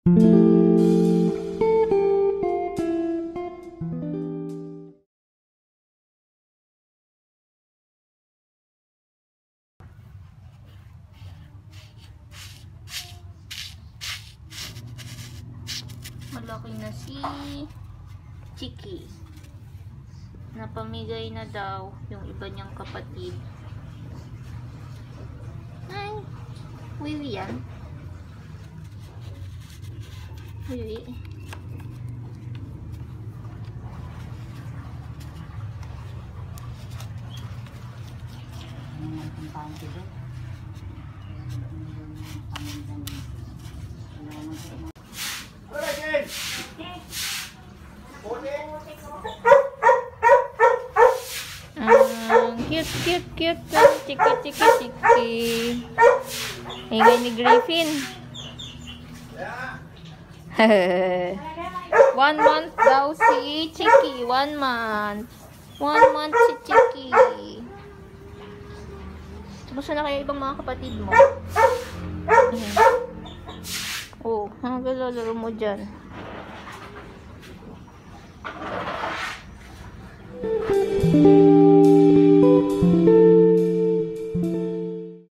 Malaki na si Chiki. Napamigay na daw yung iba niyang kapatid. Ay, wiwi yan. Wiwi. Cute. Chiki. Ingay ni Griffin. 1 month daw si Chiki. 1 month. 1 month si Chiki. Kumusta na kayo ibang mga kapatid mo? Oh, hanggang lalaro mo dyan.